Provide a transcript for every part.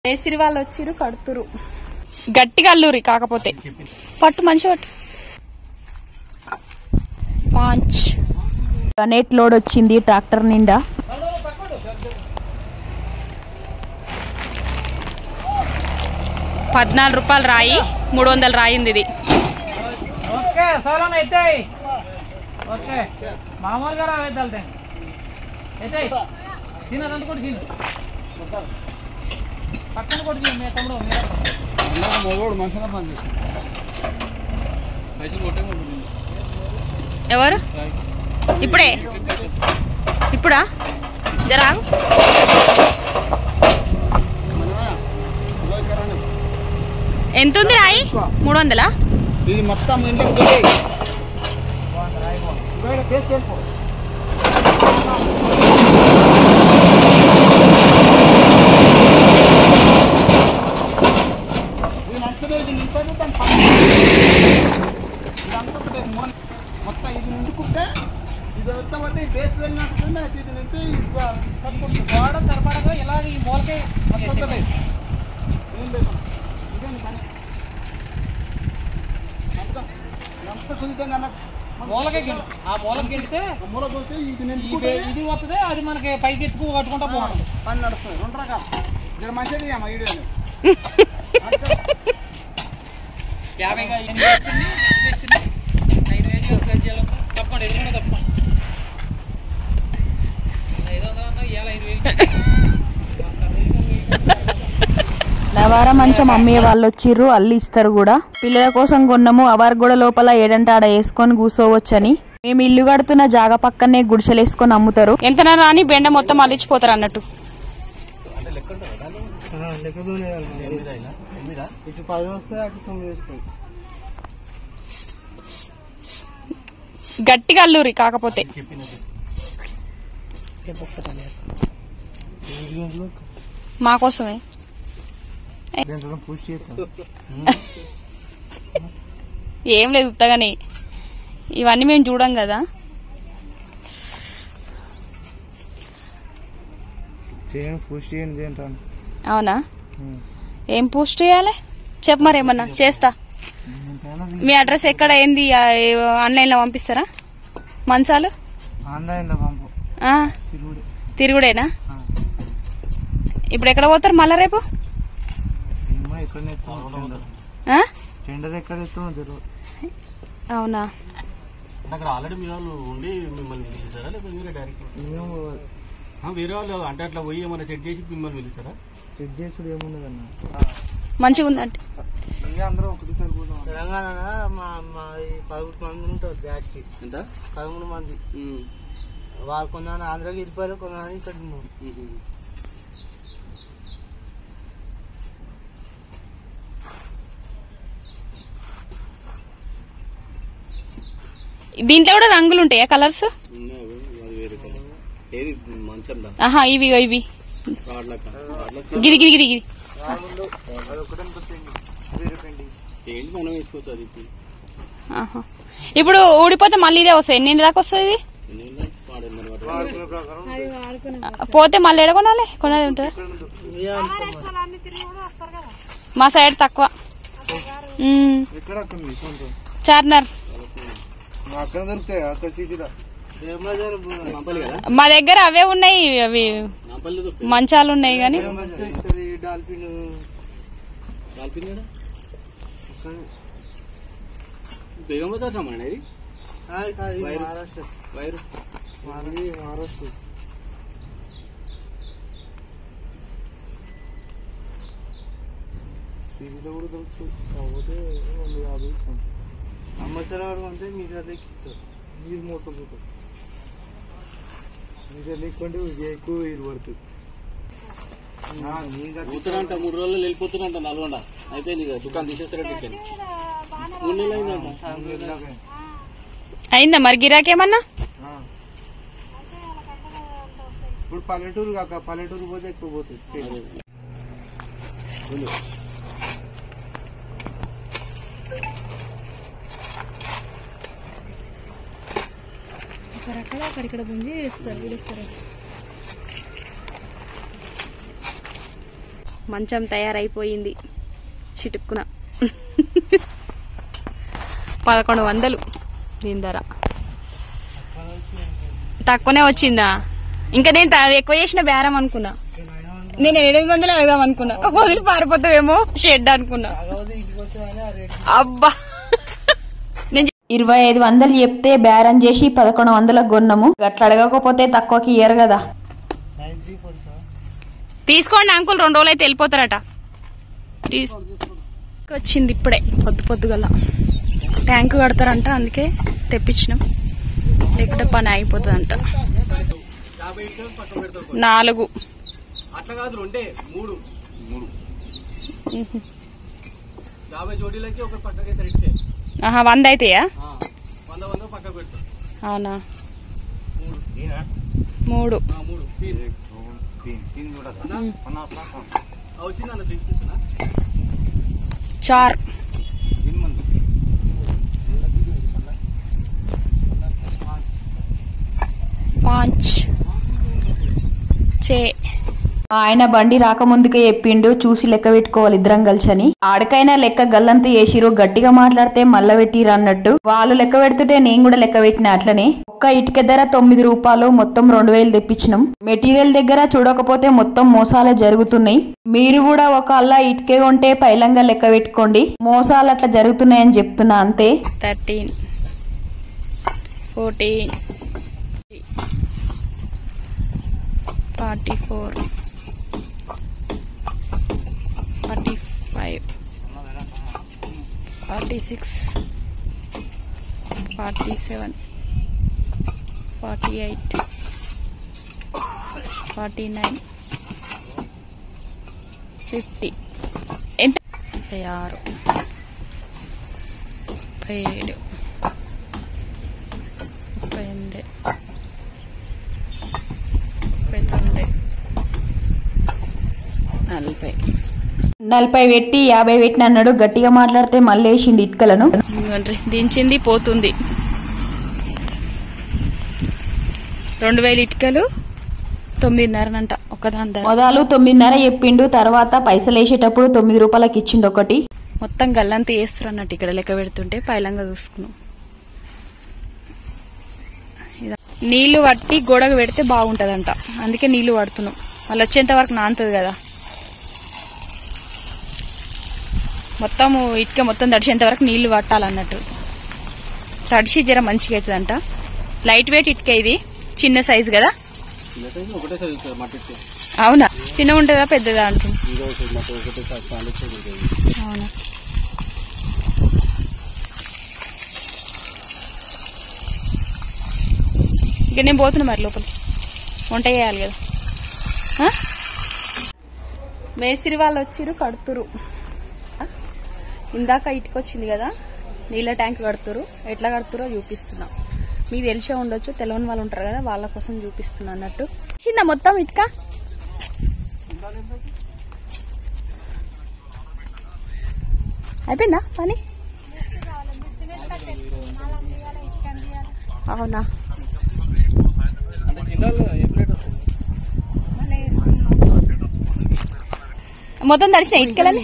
మేస్త్రి వాళ్ళు వచ్చిరు కడుతురు గట్టిగా అల్లూరి కాకపోతే పట్టు మంచి పట్టు పాంచ్ గనేట్ లోడ్ వచ్చింది ట్రాక్టర్ నిండా 14 రూపాయలు రాయి 300 రాయింది ఇది ఓకే సోలం ఎత్తేయ్ ఓకే మామూలుగా రా వేద్దాల్తే ఎత్తేయ్ తినదంత కూడా తిను పక్కన కూడా తిను మీ తమ్ముడు మీరా మొగోడు మనుషుల పని చేసి పైసలు కొట్టే ఎవరు ఇప్పుడా జరా ఎంత ఉంది రాయి 300 ఇది మొత్తం ఇంట్లోకి దొరికి రాయి ఇవేడ కేస్ తెలుపు ఇది నచ్చదే ఇది నింపదు దాని మొత్తం ఇది నిండుకుంటే ఇది వస్తామంటే ఈ బేస్ వెళ్ళినట్టు ఇది నింటే గోడ సరిపడగా ఇలాగ ఈ మూలకే వస్తుంది ఏం లేదు ఇదేంటి పని ఇది వస్తుంది అది మనకి పైకి ఎత్తుకు కట్టుకుంటా పోవడం పని నడుస్తుంది 2 రకాలు జర మంచిది అమ్మ వీడియోని తప్పండి ఇది కూడా తప్పండి 500 నవార మంచం అమ్మే వాళ్ళు వచ్చిర్రు అల్లి ఇస్తారు కూడా పిల్లల కోసం కొన్నాము అవారు కూడా లోపల ఏడంటే ఆడ వేసుకొని కూర్చోవచ్చని మేము ఇల్లు కడుతున్న జాగ పక్కనే గుడిసెలు వేసుకొని అమ్ముతారు ఎంతనా రాని బెండ మొత్తం అల్లిచ్చిపోతారు అన్నట్టు గట్టిగా అల్లూరి కాకపోతే మా కోసమే ఏం లేదు ఉత్తగానే ఇవన్నీ మేము చూడం కదా అవునా ఏం పోస్ట్ చేయాలి చెప్పు మరి ఏమన్నా చేస్తా మీ అడ్రస్ ఎక్కడ ఏంది ఆన్లైన్ లో పంపిస్తారా మంచాలు తిరుగుడేనా ఇప్పుడు ఎక్కడ పోతారు మళ్ళా రేపు అవునా ఆల్రెడీ మీ వాళ్ళు ఉండి మిమ్మల్ని పిలిచారా లేకపోతే మీరే డైరెక్ట్ వేరే వాళ్ళు అంటే అట్లా పోయి ఏమైనా సెట్ చేసి మిమ్మల్ని పిలిచారా సెట్ చేసుడు ఏమున్నదన్న మంచిగా ఉందంటే అందరూ ఒకటిసారి తెలంగాణ 11 మంది ఉంటారు బ్యాచ్ ఎంత 13 మంది వాళ్ళు కొందరు ఆంధ్రాకి వెళ్ళిపోయారు కొందరు ఇక్కడ దీంట్లో కూడా రంగులు ఉంటాయా కలర్స్ ఆహా ఇవి ఇవి గిరి గిరి గిరి గిరి ఇప్పుడు ఊడిపోతే మళ్ళీ ఇదే వస్తాయి ఎన్ని దాకా వస్తుంది పోతే మళ్ళీ ఎడ కొనాలి కొనేది ఉంటుంది మా సైడ్ తక్కువ చార్మినార్ మా దగ్గర అవే ఉన్నాయి అవి మంచాలు ఉన్నాయి కానీ అమ్మచారు అంటే మీరు అదే మీరు మోసపోతారు మీరు లేకుంటే ఎక్కువ ఇది పడుతుంది 3 రోజులు వెళ్ళిపోతున్నంట నల్గొండ అయిపోయింది కదా దుకాణం తీసేస్తారంటే 3 నెలలు అయిందంట అయిందా మరి గిరాకేమన్నా ఇప్పుడు పల్లెటూరు కాక పల్లెటూరు పోతే ఎక్కువ పోతుంది అక్కడిక్కడ గుంజి పిలుస్తారు మంచం తయారైపోయింది చిటుక్కున 1100 దీని ధర. తక్కువనే వచ్చిందా? ఇంకా నేను ఎక్కువ చేసిన బేరం అనుకున్నా. నేను 800 అడగాం అనుకున్నా. వదిలి పారిపోతావేమో షెడ్ అనుకున్నా. అబ్బా 2500 చెప్తే బేరం చేసి 1100 కొన్నాము. అట్లా అడగకపోతే తక్కువకి ఇయ్యరు కదా. తీసుకోండి అంకుల్, 2 రోజులు అయితే వెళ్ళిపోతారట. వచ్చింది ఇప్పుడే పొద్దుగల. ట్యాంకు కడతారంట, అందుకే తెప్పించినాం, లేకుంటే పని అయిపోతుందంట. 4 అట్లా కాదు 2 3 50 జోడీలకి ఒక పక్కకే సరిగ్గా 100 అయితాయా? 100 పక్క పెడతా. అవునా? 3 వచ్చిందన్న తీసుకున్నా 4 5 6. ఆయన బండి రాకముందుకే చెప్పిండు, చూసి లెక్క పెట్టుకోవాలి ఇద్దరం కలిసని. ఆడికైనా లెక్క గల్లంతు చేసిరు, గట్టిగా మాట్లాడితే మళ్ళా పెట్టిరు అన్నట్టు. వాళ్ళు లెక్క పెడుతుంటే నేను కూడా లెక్క పెట్టిన. అట్లనే ఒక్క ఇటుక ధర 9 రూపాయలు, మొత్తం 2000 తెప్పించినాం. మెటీరియల్ దగ్గర చూడకపోతే మొత్తం మోసాలే జరుగుతున్నాయి. మీరు కూడా ఒక అల్లా ఇటుకే ఉంటే పైలంగా లెక్క పెట్టుకోండి. మోసాలు అట్లా జరుగుతున్నాయని చెప్తున్నా అంతే. 13 14 44 45 46 47 48 49 50. ఎంత? 56 57 38 40 పెట్టి 50 పెట్టిన అన్నాడు. గట్టిగా మాట్లాడితే మళ్ళీ వేసిండి ఇటుకలను. దించింది పోతుంది. 2000 ఇటుకలు 9.5 అంట ఒకదాని ధర. మొదలు 9.5 చెప్పిండు, తర్వాత పైసలు వేసేటప్పుడు 9 రూపాయలకి ఇచ్చిండు ఒకటి. మొత్తం గల్లంతా వేస్తారు అన్నట్టు. ఇక్కడ లెక్క పెడుతుంటే పైలంగా చూసుకున్నాం. నీళ్లు పట్టి గోడకు పెడితే బాగుంటదంట, అందుకే నీళ్లు పడుతున్నాం. వాళ్ళు వచ్చేంత వరకు నానుతుంది కదా. మొత్తం ఇటుక మొత్తం తడిచేంత వరకు నీళ్లు పట్టాలన్నట్టు. తడిసి జర మంచిగా అవుతుందంట. లైట్ వెయిట్ ఇటుక, ఇది చిన్న సైజు కదా. అవునా? చిన్న ఉంటుందా పెద్దదా అంటుంది? అవునా? ఇక నేను పోతున్నా మరి లోపలికి, వంట చేయాలి కదా. మేస్త్రి వాళ్ళు వచ్చిరు, కడుతురు. ఇందాక ఇటుకొచ్చింది కదా, నీళ్ళ ట్యాంక్ కడుతురు. ఎట్లా కడుతురో చూపిస్తున్నా. మీకు తెలిసే ఉండొచ్చు, తెలియని వాళ్ళు ఉంటారు కదా, వాళ్ళ కోసం చూపిస్తున్నా అన్నట్టు. చిన్న మొత్తం ఇటుక అయిపోయిందా పని? అవునా? మొత్తం తడిచిన ఇటుకలని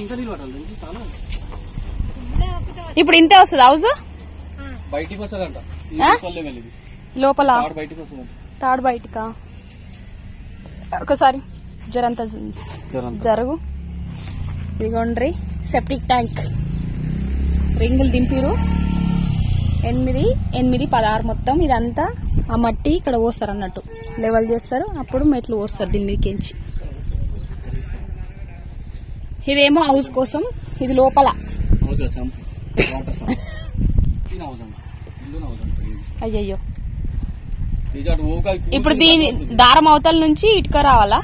ఇప్పుడు ఇంతే వస్తుంది. హౌస్ బయటికి వస్తుందంట లోపల, తాడు బయటకా? ఒకసారి జరంతా జరుగు. ఇదిగోండ్రి సెప్టిక్ ట్యాంక్. రింగులు దింపిరు. 8, 8, 16 మొత్తం. ఇదంతా ఆ మట్టి ఇక్కడ పోస్తారు అన్నట్టు, లెవెల్ చేస్తారు. అప్పుడు మెట్లు పోస్తారు దీని మీదకించి. ఇదేమో హౌస్ కోసం, ఇది లోపల. అయ్యయ్యో, ఇప్పుడు దీని దారం అవతల నుంచి ఇటుక రావాలా?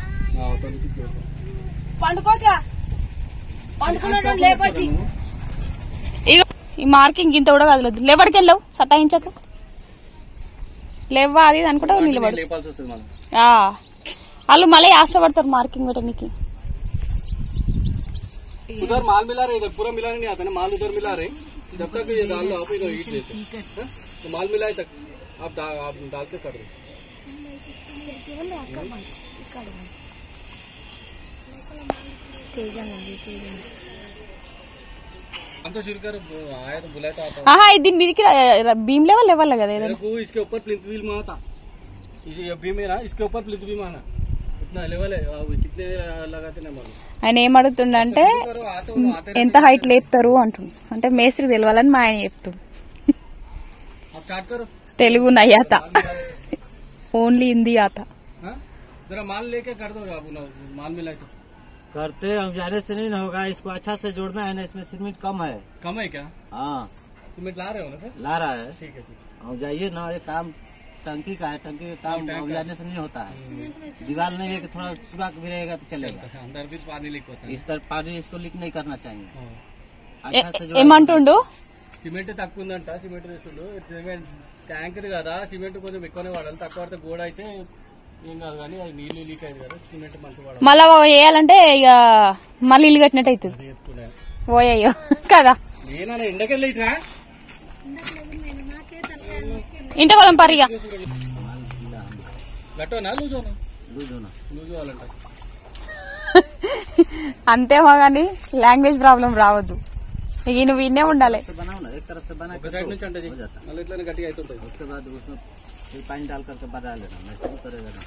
ఈ మార్కింగ్ ఇంత కూడా కదలదు. లేవడికి వెళ్ళవు, సతాయించకు. లేవా అది అనుకుంటా నిలబడు. వాళ్ళు మళ్ళీ ఆశపడతారు మార్కింగ్ పెట్టడానికి. उधर माल मिला रहे, इधर पूरा मिला नहीं आता ना माल, उधर मिला रहे. जब तक ये डाल लो आप ईट देते तो माल मिलाए तक आप डाल के कर दो. आया तो बुलाया था ఆహా ఇది మీదికి బీమ్ లెవెల్ లెవెల్ కదా मेरे को इसके ऊपर प्लिंथ व्हील मारा था ये बीम है ना इसके ऊपर प्लिंथ भी मारा इतना लेवल है कितने लगाते ना मालूम ఆయన ఏం అడుగుతుండంటే ఎంత హైట్ లేపుతారు అంటుండు అంటే మేస్త్రికి తెలవాలని మా ఆయన చెప్తుండు अब स्टार्ट करो తెలుగు నయ్యాత ఓన్లీ హిందీ ఆత जरा माल लेके कर दो आप माल मिलाए तो करते हम जाने से नहीं होगा, इसको अच्छा से जोड़ना है ना, इसमें सीमेंट कम है। कम है क्या? हाँ सीमेंट ला रहे हो ना फिर? ला रहा है। ठीक है ठीक हम जाइए ना, ये काम टंकी का है, टंकी का काम हम जाने से नहीं होता है। दीवार नहीं है कि थोड़ा सुराख भी रहेगा तो चलेगा, है अंदर भी पानी लीक होता है इस तरह पानी इसको लीक नहीं करना चाहिए। अच्छा से ఏమంటుండు సిమెంట్ తక్కువ ఉందంట సిమెంట్ వేస్తుండు సిమెంట్ ట్యాంక్ కదా సిమెంట్ కొంచెం ఎక్కువనే వాడాలి తక్కువ పడితే గోడ అయితే ఏం కాదు కానీ అది నీళ్లు లీక్ అయింది కదా సిమెంట్ మంచిగా వాడాలి మళ్ళా వేయాలంటే ఇక మళ్ళీ ఇల్లు కట్టినట్టు అవుతుంది ఓయ్యో కదా నేనా ఎండకెళ్ళి ఇట్రా ఇంట పోదాం పరిగా గట్టోనా లూజోనా लूजोना లూజు కావాలంట అంతేమో గానీ లాంగ్వేజ్ ప్రాబ్లం రావద్దు ఇక నువ్వు ఇన్నే ఉండాలి बनाओ ना, एक तरफ से बना ఒక సైడ్ నుంచి అంటే మళ్ళీ ఇట్లానే గట్టిగా అవుతుంటది उसके बाद उसमें फिर पानी डाल करके बना लेना, मैं शुरू करेगा ना।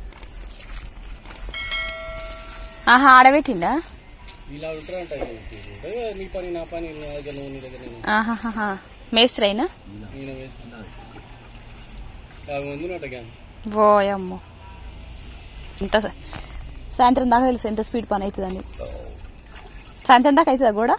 ఆహా ఆడబెట్టిండా ఇలా ఉంటారంట నీ పని నా పని నా దగ్గర నువ్వు నీ దగ్గర నేను ఆహాహా మేస్త్రి అయినా నేను వేస్తున్నా ముందునట గ్యాన్ ఓయమ్మో ఇంత సాయంత్రం దాకా తెలుసు ఎంత స్పీడ్ పని అవుతుందని సాయంత్రం దాకా అవుతుందా కూడా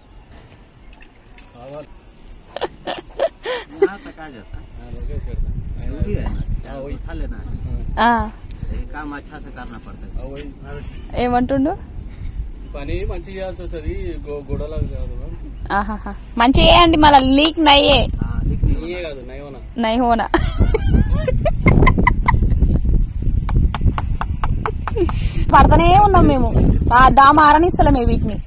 यहाँ तक आ जाता जरूरी है ना, चाहे उठा लेना है, ये काम अच्छा से करना पड़ता है। ఏమంటుండు పని మంచిగా చేయాల్సి వస్తుంది గొడవలాగా కాదు ఆహాహా మంచిగా చేయండి మళ్ళీ లీక్ నయ్యే हाँ लिख नहीं నీయే కాదు నయోనా నై హోనా పడతానే ఉన్నాం మేము ఆ దామ ఆరనిస్తలేమే వీటిని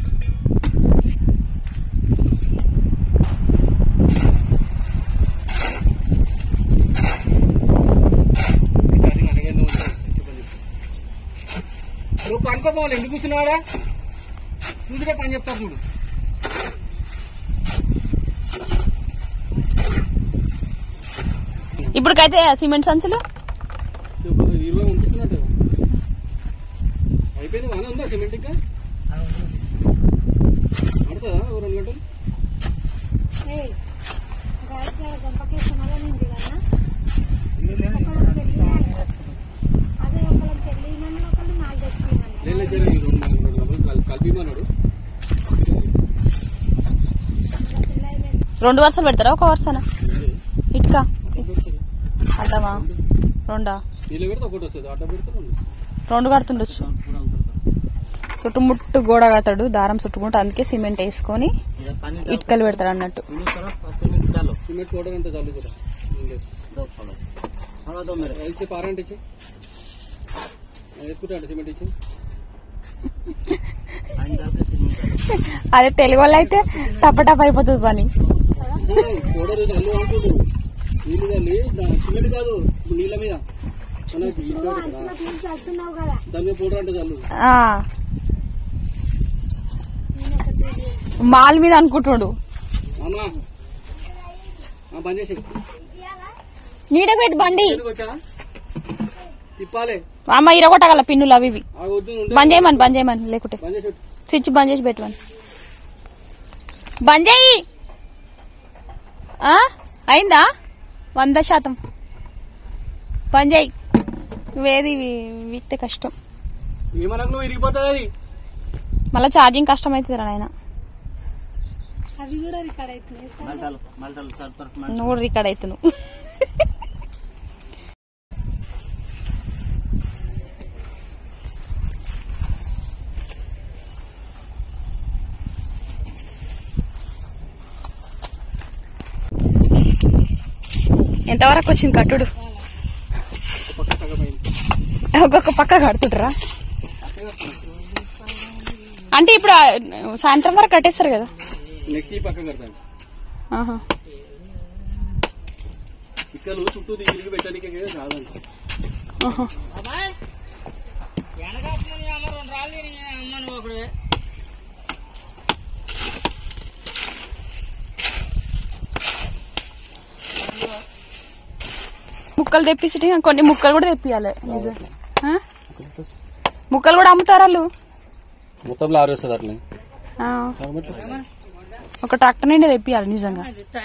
నువ్వు పనుకోపోవాలి ఎందుకు కూర్చున్నావాడా చూసుగా పని చెప్తారు చూడు ఇప్పటికైతే సిమెంట్ సంచులు 20 ఉంటున్నట్టు అయిపోయింది బాగా ఉందా సిమెంట్ ఇంకా ఆడుతుందా 2 గంటలు కలిపిమన్నాడు 2 వరుసలు పెడతారా ఒక వరుసనా ఇటుక అడ్డమా రెండా నీళ్ళు పెడితే ఒకటి వస్తుంది అడ్డ పెడితే 2 కడుతుండొచ్చు చుట్టుముట్టు గోడ కడతాడు దారం చుట్టుకుంటూ అందుకే సిమెంట్ వేసుకొని ఇటుకలు పెడతాడు అన్నట్టు సిమెంట్ పౌడర్ అంటే చాలు కదా थोड़ा दो मेरे ఇచ్చి పారంటే ఇచ్చి వేసుకుంటా అంటే సిమెంట్ ఇచ్చి అదే తెలుగు వాళ్ళు అయితే టపటప్ అయిపోతుంది పని పౌడర్ అల్లు అంటుంది నీళ్ళు తల్లి సిమెంట్ కాదు నీళ్ళ మీద దాని మీద పౌడర్ అంటే చాలు మాల్ మీద అనుకుంటున్నాడు అమ్మా పని చేసి నీడ పెట్టి బండి వచ్చా తిప్పాలి అమ్మ ఇరగొట్టగల పిన్నులు అవి ఇవి వద్దు బంద్ చేయమని లేకుంటే పని చేసి స్విచ్ బంద్ చేసి పెట్టమని బంద్ చేయి అయిందా 100% బంద్ చేయి నువ్వేది వీక్తే కష్టం ఏమనకు నువ్వు ఇరిగిపోతుంది అది మళ్ళీ ఛార్జింగ్ కష్టం అవుతుంది నాయన అవి కూడా రికార్డ్ అవుతుంది నువ్వు కూడా రికార్డ్ అవుతున్నావు ఎంతవరకు వచ్చింది కట్టుడు ఒక్కొక్క పక్క కడుతుంటారా అంటే ఇప్పుడు సాయంత్రం వరకు కట్టేస్తారు కదా నెక్స్ట్ ఈ పక్కన కడతాను ఇక్కలు చుట్టూ తిరిగి పెట్టడానికి కాదంట ముక్కలు తెప్పిస్తే కొన్ని ముక్కలు కూడా తెప్పియాలి. ముక్కలు కూడా అమ్ముతారు వాళ్ళు. మొత్తం ఆరేస్తారు అట్లా ఒక ట్రాక్టర్ నిండి తెప్పియాలి నిజంగా.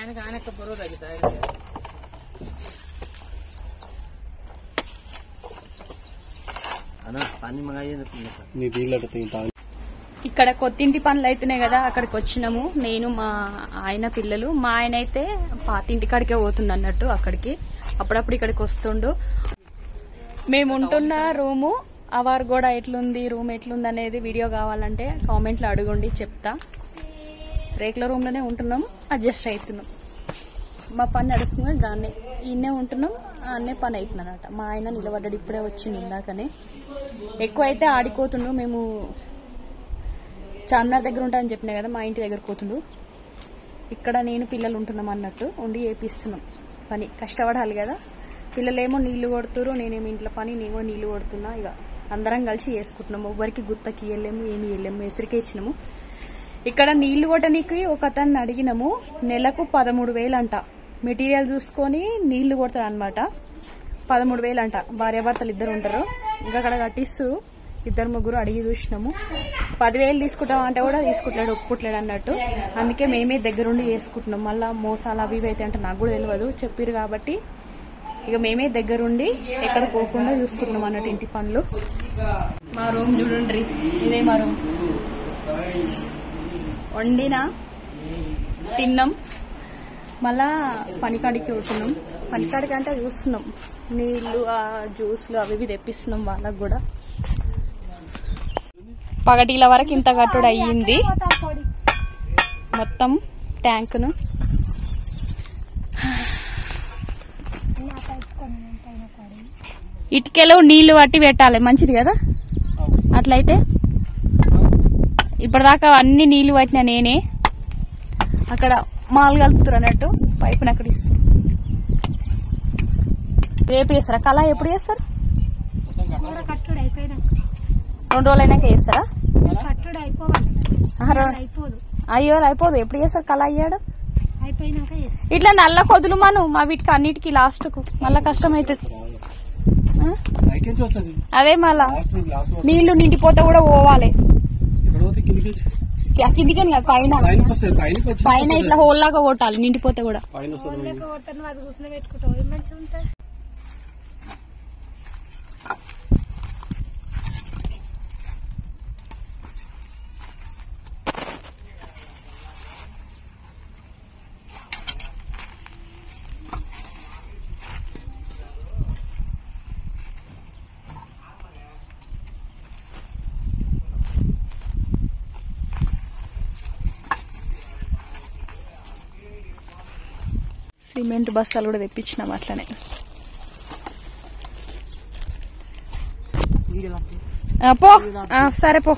ఇక్కడ కొత్తింటి పనులు అవుతున్నాయి కదా, అక్కడికి వచ్చినాము. నేను మా ఆయన పిల్లలు. మా ఆయన అయితే పాతింటి కాడికే పోతుండ అన్నట్టు అక్కడికి. అప్పుడప్పుడు ఇక్కడికి వస్తుండు. మేము ఉంటున్న రూము అవార్ కూడా ఎట్లుంది, రూమ్ ఎట్లుంది అనేది వీడియో కావాలంటే కామెంట్లో అడగండి, చెప్తా. రేకుల రూమ్ లోనే ఉంటున్నాం, అడ్జస్ట్ అవుతున్నాం. మా పని నడుస్తుంది, దాన్నే ఈయనే ఉంటున్నాం, అన్నే పని అవుతుందన్నమాట. మా ఆయన నిలబడ్డాడు, ఇప్పుడే వచ్చింది ఇందాకనే. ఎక్కువ అయితే ఆడిపోతుండు. మేము చార్మినార్ దగ్గర ఉంటామని చెప్పినా కదా, మా ఇంటి దగ్గర పోతుండు. ఇక్కడ నేను పిల్లలు ఉంటున్నాం అన్నట్టు ఉండి వేపిస్తున్నాం పని. కష్టపడాలి కదా. పిల్లలేమో నీళ్లు కొడుతురు, నేనేమో ఇంట్లో పని, నేను కూడా నీళ్లు కొడుతున్నా. ఇక అందరం కలిసి వేసుకుంటున్నాము. ఎవ్వరికి గుత్తకి వెళ్ళాము, ఏమి వెళ్ళాము, ఎసరికే ఇచ్చినాము. ఇక్కడ నీళ్లు కొట్టడానికి ఒక అతన్ని అడిగినాము. నెలకు 13,000 అంట. మెటీరియల్ చూసుకొని నీళ్లు కొడతారు అనమాట. 13,000 అంట. భార్యాభర్తలు ఇద్దరు ఉంటారు. ఇంకా అక్కడ కట్టిస్తూ 2-3 అడిగి చూసినాము. 10,000 తీసుకుంటాం అంటే కూడా తీసుకుంటాడు, ఒప్పుకుంటలేడు అన్నట్టు. అందుకే మేమే దగ్గరుండి చేసుకుంటున్నాం. మళ్ళా మోసాలు అవి అయితే అంటే నాకు కూడా తెలియదు, చెప్పారు కాబట్టి ఇక మేమే దగ్గరుండి ఎక్కడ పోకుండా చూసుకుంటున్నాం అన్నట్టు ఇంటి పనులు. మా రూమ్ చూడండి, ఇదే మా రూమ్. వండినా, తిన్నాం, మళ్ళా పనికాడికి పోతున్నాం. పనికాడికి అంటే చూస్తున్నాం, నీళ్లు, జ్యూస్లు అవి తెప్పిస్తున్నాం వాళ్ళకు కూడా. పగటిల వరకు ఇంత కట్టుడు అయ్యింది మొత్తం ట్యాంకును. ఇటుకలు నీళ్లు పట్టి పెట్టాలి, మంచిది కదా. అట్లయితే ఇప్పటిదాకా అన్ని నీళ్లు పట్టినా నేనే. అక్కడ మాలు కలుపుతారు అన్నట్టు, పైపుని అక్కడ ఇస్తాం. రేపు చేస్తారా కళ? ఎప్పుడు చేస్తారు? 2 రోజులు అయినాక చేస్తారా? అయ్యో అయిపోదు. ఎప్పుడు చేస్తారు కళ? అయ్యాడు ఇట్లా నల్ల కొదులు మనం మా వీటికి అన్నిటికీ లాస్ట్ కు మళ్ళా కష్టం అవుతుంది. అదే మళ్ళా నీళ్లు నిండిపోతే కూడా పోవాలి కిందికి, పైన పైన ఇట్లా హోల్ లాగా కొట్టాలి నిండిపోతే కూడా. సిమెంట్ బస్తాలు కూడా తెప్పించినాం అట్లనే. పో సరే పో,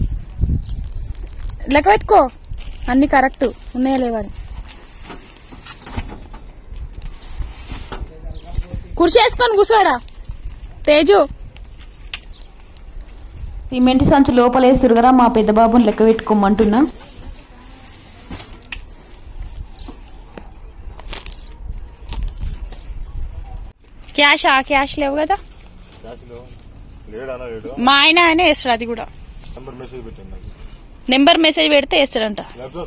లెక్క పెట్టుకో అన్ని కరెక్ట్ ఉన్నాయా లేవని. కుర్చీ వేసుకొని కూర్చోడా తేజు. సిమెంట్ సంచి లోపల వేస్తారు కదా, మా పెద్ద బాబుని లెక్క పెట్టుకోమంటున్నా. క్యాష్ లేవు కదా, మా ఆయన వేస్తాడు. అది కూడా నెంబర్ మెసేజ్ పెడితే వేస్తాడంట.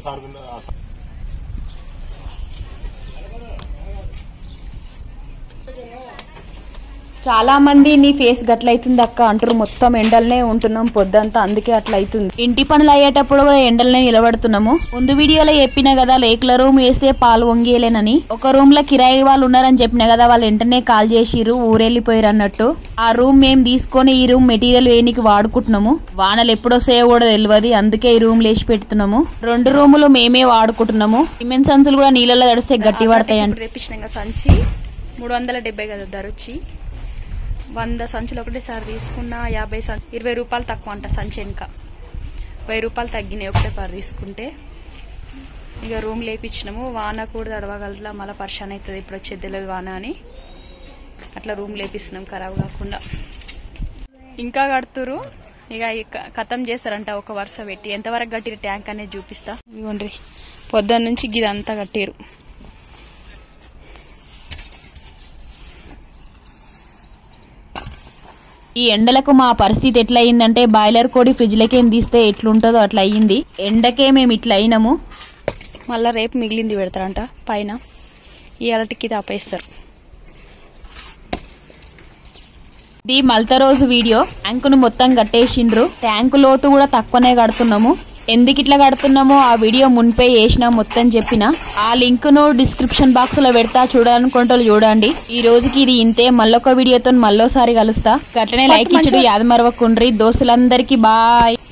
చాలా మంది నీ ఫేస్ గట్లయితుంది అక్క అంటారు. మొత్తం ఎండలనే ఉంటున్నాం పొద్దంతా, అందుకే అట్లా అవుతుంది. ఇంటి పనులు అయ్యేటప్పుడు కూడా ఎండలనే నిలబడుతున్నాము. ముందు వీడియోలో చెప్పినా కదా, రేకుల రూమ్ వేస్తే పాలు వంగేలేనని. ఒక రూమ్ లో కిరాయి వాళ్ళు ఉన్నారని చెప్పినా కదా, వాళ్ళు వెంటనే కాల్ చేసిర్రు, ఊరెళ్ళిపోయారు అన్నట్టు. ఆ రూమ్ మేము తీసుకొని ఈ రూమ్ మెటీరియల్ వేయనికి వాడుకుంటున్నాము. వానలు ఎప్పుడొస్తాయో కూడా తెలియదు, అందుకే ఈ రూమ్ లేచి పెడుతున్నాము. 2 రూములు మేమే వాడుకుంటున్నాము. సిమెంట్ సంచులు కూడా నీళ్ళలో తడిస్తే గట్టి పడతాయి అంటే తెప్పించిన సంచి 370 కదా ధర వచ్చి. 100 సంచులు ఒకటేసారి తీసుకున్న 50 సంచులు 20 రూపాయలు తక్కువ అంట సంచి. ఇంకా 1000 రూపాయలు తగ్గినాయి ఒకటే పారు తీసుకుంటే. ఇక రూమ్ లేపించినాము. వాన కూడా తడవగలలా, మళ్ళీ పరిశాన్ అవుతుంది ఇప్పుడు వచ్చేది తెలియదు వాన అని. అట్లా రూమ్ లేపిస్తున్నాం ఖరాబ్ కాకుండా. ఇంకా కడుతురు. ఇక ఖతం చేస్తారంట ఒక వరుస పెట్టి. ఎంతవరకు కట్టిరు ట్యాంక్ అనేది చూపిస్తా. ఇవ్వండి పొద్దున్న నుంచి ఇదంతా కట్టిరు. ఈ ఎండలకు మా పరిస్థితి ఎట్లా అయిందంటే బాయిలర్ కోడి ఫ్రిడ్జ్లకేం తీస్తే ఎట్లుంటుందో అట్లా అయ్యింది. ఎండకే మేము ఇట్లా అయినాము. మళ్ళీ రేపు మిగిలింది పెడతారంట పైన. ఇవాళకి తాపేస్తారు. ఇది మల్త రోజు వీడియో. ట్యాంకును మొత్తం కట్టేసిండ్రు. ట్యాంకు లోతు కూడా తక్కువనే కడుతున్నాము. ఎందుకు ఇట్లా కడుతున్నామో ఆ వీడియో మున్పే వేసిన మొత్తం చెప్పిన. ఆ లింక్ ను డిస్క్రిప్షన్ బాక్స్ లో పెడతా, చూడాలనుకుంటే చూడండి. ఈ రోజుకి ఇది ఇంతే. మళ్ళొక వీడియోతో మళ్ళోసారి కలుస్తా. గట్లనే లైక్ ఇచ్చుడు యాద మరవకుండ్రి. దోస్తులందరికీ బాయ్.